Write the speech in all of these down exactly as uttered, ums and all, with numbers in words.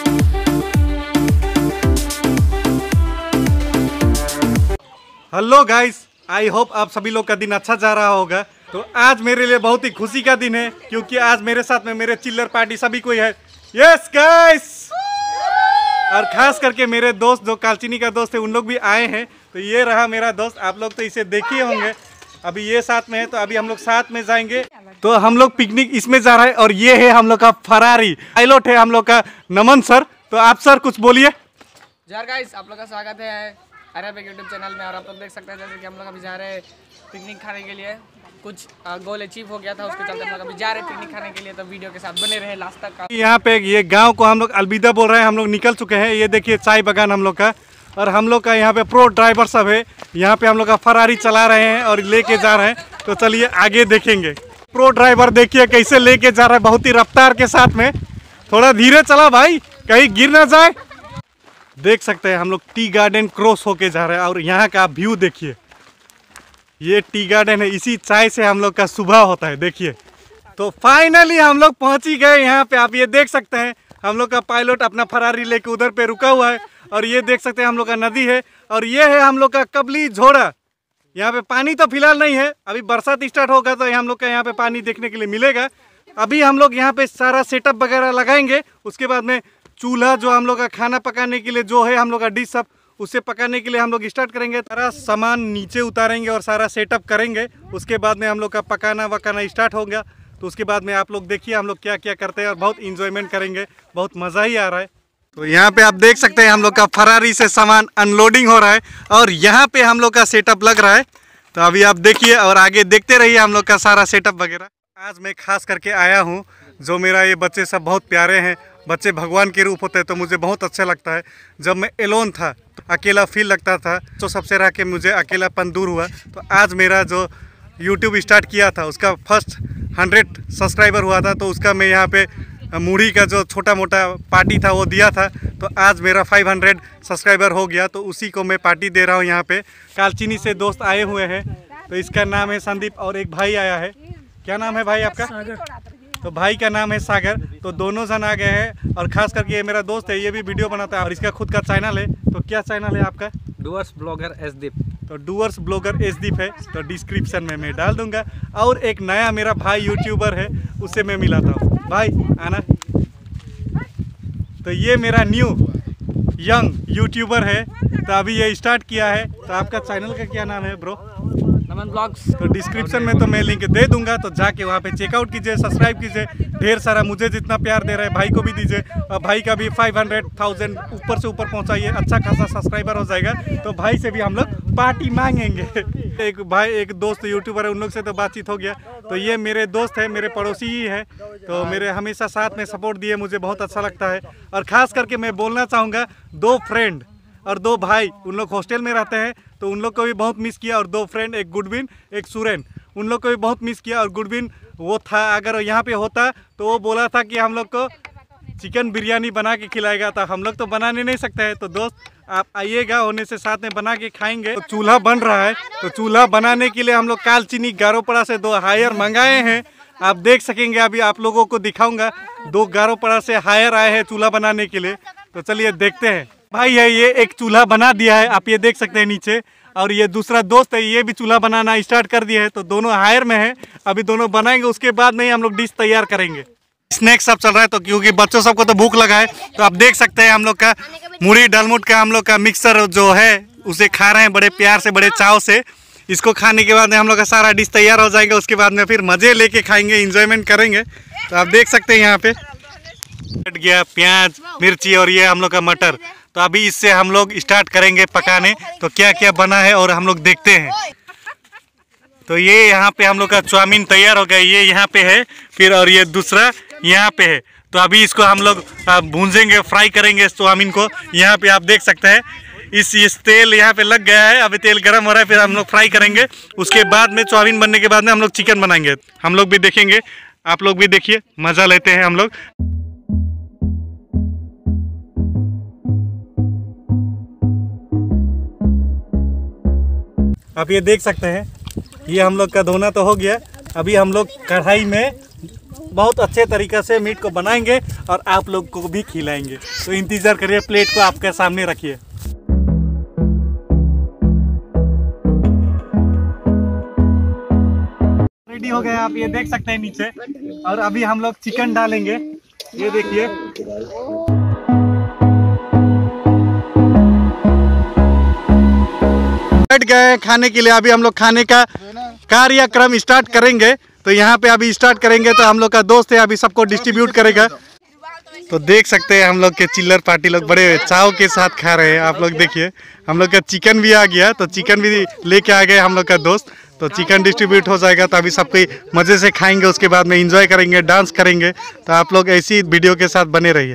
Hello guys, I hope आप सभी लोग का दिन अच्छा जा रहा होगा। तो आज मेरे लिए बहुत ही खुशी का दिन है क्योंकि आज मेरे साथ में मेरे चिल्लर पार्टी सभी कोई है। यस गाइस, और खास करके मेरे दोस्त जो कालचिनी का दोस्त है उन लोग भी आए हैं। तो ये रहा मेरा दोस्त, आप लोग तो इसे देखे होंगे। अभी ये साथ में है तो अभी हम लोग साथ में जाएंगे। तो हम लोग पिकनिक इसमें जा रहे हैं और ये है हम लोग का फरारी पायलट है हम लोग का नमन सर। तो आप सर कुछ बोलिए। यार गाइस, आप लोग का स्वागत है अरब यूट्यूब चैनल में। और आप लोग देख सकते हैं जैसे कि हम लोग अभी जा रहे हैं पिकनिक खाने के लिए। कुछ गोल अचीव हो गया था, उसके चलते हम लोग अभी जा रहे हैं पिकनिक खाने के लिए। तो वीडियो के साथ बने रहे लास्ट तक। यहाँ पे ये गांव को हम लोग अलविदा बोल रहे हैं, हम लोग निकल चुके हैं। ये देखिए चाय बागान हम लोग का, और हम लोग का यहाँ पे प्रो ड्राइवर सब है। यहाँ पे हम लोग का फरारी चला रहे हैं और लेके जा रहे हैं। तो चलिए आगे देखेंगे। प्रो ड्राइवर देखिए कैसे लेके जा रहा है, बहुत ही रफ्तार के साथ में। थोड़ा धीरे चला भाई, कहीं गिर ना जाए। देख सकते हैं हम लोग टी गार्डन क्रॉस होके जा रहे हैं और यहाँ का व्यू देखिए। ये टी गार्डन है, इसी चाय से हम लोग का सुबह होता है। देखिए, तो फाइनली हम लोग पहुँच ही गए यहाँ पे। आप ये देख सकते हैं हम लोग का पायलट अपना फरारी लेके उधर पे रुका हुआ है। और ये देख सकते हैं हम लोग का नदी है, और ये है हम लोग का कबली झोड़ा। यहाँ पे पानी तो फिलहाल नहीं है, अभी बरसात स्टार्ट होगा तो हम लोग का यहाँ पे पानी देखने के लिए मिलेगा। अभी हम लोग यहाँ पे सारा सेटअप वगैरह लगाएंगे। उसके बाद में चूल्हा जो हम लोग का खाना पकाने के लिए जो है हम लोग का डिश सब, उसे पकाने के लिए हम लोग स्टार्ट करेंगे। सारा सामान नीचे उतारेंगे और सारा सेटअप करेंगे। उसके बाद में हम लोग का पकाना वकाना स्टार्ट हो गया। तो उसके बाद में आप लोग देखिए हम लोग क्या क्या करते हैं और बहुत इंजॉयमेंट करेंगे, बहुत मज़ा ही आ रहा है। तो यहाँ पे आप देख सकते हैं हम लोग का फरारी से सामान अनलोडिंग हो रहा है और यहाँ पे हम लोग का सेटअप लग रहा है। तो अभी आप देखिए और आगे देखते रहिए हम लोग का सारा सेटअप वगैरह। आज मैं खास करके आया हूँ, जो मेरा ये बच्चे सब बहुत प्यारे हैं। बच्चे भगवान के रूप होते हैं, तो मुझे बहुत अच्छा लगता है। जब मैं एलोन था, अकेला फील लगता था, तो सबसे रह के मुझे अकेलापन दूर हुआ। तो आज मेरा जो यूट्यूब स्टार्ट किया था उसका फर्स्ट हंड्रेड सब्सक्राइबर हुआ था। तो उसका मैं यहाँ पे मूढ़ी का जो छोटा मोटा पार्टी था वो दिया था। तो आज मेरा पाँच सौ सब्सक्राइबर हो गया, तो उसी को मैं पार्टी दे रहा हूँ। यहाँ पे कालचिनी से दोस्त आए हुए हैं। तो इसका नाम है संदीप और एक भाई आया है। क्या नाम है भाई आपका? तो भाई का नाम है सागर। तो दोनों जन आ गए हैं और खास करके ये मेरा दोस्त है, ये भी वीडियो बनाता है और इसका खुद का चैनल है। तो क्या चैनल है आपका? Doers blogger Esdeep. तो डूअर्स ब्लॉगर एसदीप है, तो डिस्क्रिप्शन में मैं डाल दूंगा। और एक नया मेरा भाई यूट्यूबर है, उससे मैं मिलाता हूँ। भाई आना। तो ये मेरा न्यू यंग यूट्यूबर है, तो अभी ये स्टार्ट किया है। तो आपका चैनल का क्या नाम है ब्रो? नमन ब्लॉग्स। तो डिस्क्रिप्शन में तो मैं लिंक दे दूंगा, तो जाके वहाँ पे चेकआउट कीजिए, सब्सक्राइब कीजिए। ढेर सारा मुझे जितना प्यार दे रहा है भाई को भी दीजिए, और भाई का भी फाइव हंड्रेड थाउजेंड ऊपर से ऊपर पहुँचाइए, अच्छा खासा सब्सक्राइबर हो जाएगा। तो भाई से भी हम लोग पार्टी मांगेंगे। एक भाई एक दोस्त यूट्यूबर है, उन लोग से तो बातचीत हो गया। तो ये मेरे दोस्त है, मेरे पड़ोसी ही है। तो मेरे हमेशा साथ में सपोर्ट दिए, मुझे बहुत अच्छा लगता है। और ख़ास करके मैं बोलना चाहूँगा, दो फ्रेंड और दो भाई, उन लोग हॉस्टल में रहते हैं, तो उन लोग को भी बहुत मिस किया। और दो फ्रेंड, एक गुडविन एक सुरेन, उन लोग को भी बहुत मिस किया। और गुडविन वो था, अगर यहाँ पे होता तो वो बोला था कि हम लोग को चिकन बिरयानी बना के खिलाएगा। तो हम लोग तो बनाने नहीं सकते हैं, तो दोस्त आप आइएगा, होने से साथ में बना के खाएंगे। तो चूल्हा बन रहा है, तो चूल्हा बनाने के लिए हम लोग कालचिनी गारोपड़ा से दो हायर मंगाए हैं। आप देख सकेंगे, अभी आप लोगों को दिखाऊंगा। दो गारोपड़ा से हायर आए हैं चूल्हा बनाने के लिए। तो चलिए देखते हैं। भाई है ये एक चूल्हा बना दिया है, आप ये देख सकते हैं नीचे। और ये दूसरा दोस्त है, ये भी चूल्हा बनाना स्टार्ट कर दिया है। तो दोनों हायर में है, अभी दोनों बनाएंगे, उसके बाद में ही हम लोग डिश तैयार करेंगे। स्नैक्स सब चल रहा है, तो क्योंकि बच्चों सबको तो भूख लगा है। तो आप देख सकते हैं हम लोग का मुड़ी डालमुट का हम लोग का मिक्सर जो है उसे खा रहे हैं बड़े प्यार से, बड़े चाव से। इसको खाने के बाद में हम लोग का सारा डिश तैयार हो जाएगा। उसके बाद में फिर मज़े लेके खाएंगे, इंजॉयमेंट करेंगे। तो आप देख सकते हैं यहाँ पे कट गया प्याज मिर्ची और ये हम लोग का मटर। तो अभी इससे हम लोग स्टार्ट करेंगे पकाने। तो क्या क्या बना है और हम लोग देखते हैं। तो ये यहाँ पे हम लोग का चाउमीन तैयार हो गया, ये यहाँ पे है फिर, और ये दूसरा यहाँ पे है। तो अभी इसको हम लोग भूंजेंगे, फ्राई करेंगे इस चाउमीन को। यहाँ पे आप देख सकते हैं इस इस तेल यहाँ पे लग गया है, अभी तेल गर्म हो रहा है, फिर हम लोग फ्राई करेंगे। उसके बाद में चाउमीन बनने के बाद में हम लोग चिकन बनाएंगे। हम लोग भी देखेंगे, आप लोग भी देखिए, मज़ा लेते हैं हम लोग। आप ये देख सकते हैं, ये हम लोग का धोना तो हो गया। अभी हम लोग कढ़ाई में बहुत अच्छे तरीके से मीट को बनाएंगे और आप लोग को भी खिलाएंगे। तो इंतज़ार करिए, प्लेट को आपके सामने रखिए। रेडी हो गए, आप ये देख सकते हैं नीचे। और अभी हम लोग चिकन डालेंगे, ये देखिए। बैठ गए खाने के लिए। अभी हम लोग खाने का कार्यक्रम स्टार्ट करेंगे। तो यहाँ पे अभी स्टार्ट करेंगे, तो हम लोग का दोस्त है अभी सबको डिस्ट्रीब्यूट करेगा। तो देख सकते हैं हम लोग के चिल्लर पार्टी लोग बड़े चाव के साथ खा रहे हैं। आप लोग देखिए, हम लोग का चिकन भी आ गया, तो चिकन भी लेके आ गए हम लोग का दोस्त। तो चिकन डिस्ट्रीब्यूट हो जाएगा, तो अभी सब कोई मज़े से खाएंगे, उसके बाद में एंजॉय करेंगे, डांस करेंगे। तो आप लोग ऐसी वीडियो के साथ बने रहिए।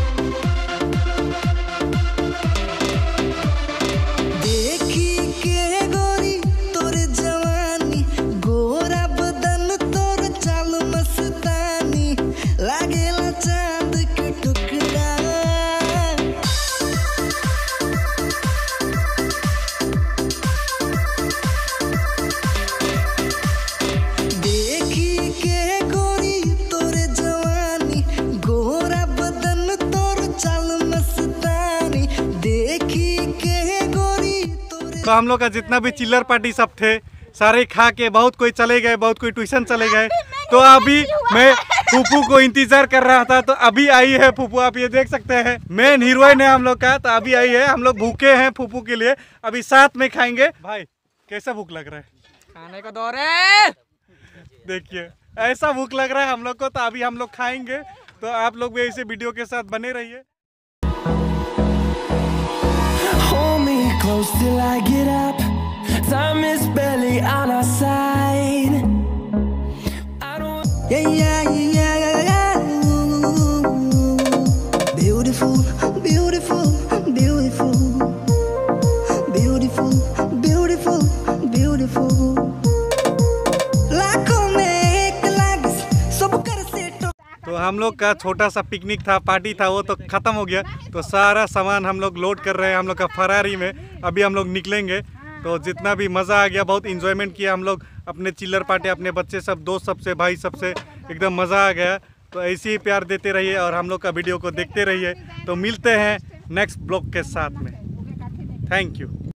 तो हम लोग का जितना भी चिल्लर पार्टी सब थे, सारे खा के बहुत कोई चले गए, बहुत कोई ट्यूशन चले गए। तो अभी मैं फूफू को इंतजार कर रहा था, तो अभी आई है फूफू। आप ये देख सकते हैं, मेन हीरोइन है हम लोग का। तो अभी आई है, हम लोग भूखे हैं फूफू के लिए, अभी साथ में खाएंगे। भाई कैसा भूख लग रहा है? खाने का दौर है। देखिए ऐसा भूख लग रहा है हम लोग को। तो अभी हम लोग खाएंगे, तो आप लोग भी ऐसे वीडियो के साथ बने रहिए। Close till I get up. Time is barely on our side. I don't. Yeah, yeah, yeah, yeah, yeah. Beautiful, beautiful, beautiful, beautiful, beautiful, beautiful. लाखों में एक लाग सब कर से। तो हम लोग का छोटा सा पिकनिक था, पार्टी था, वो तो ख़त्म हो गया। तो सारा सामान हम लोग लोड कर रहे हैं हम लोग का फरारी में। अभी हम लोग निकलेंगे। तो जितना भी मज़ा आ गया, बहुत इंजॉयमेंट किया हम लोग, अपने चिल्लर पार्टी, अपने बच्चे सब, दोस्त सबसे, भाई सबसे एकदम मज़ा आ गया। तो ऐसे ही प्यार देते रहिए और हम लोग का वीडियो को देखते रहिए। तो मिलते हैं नेक्स्ट ब्लॉग के साथ में। Thank you.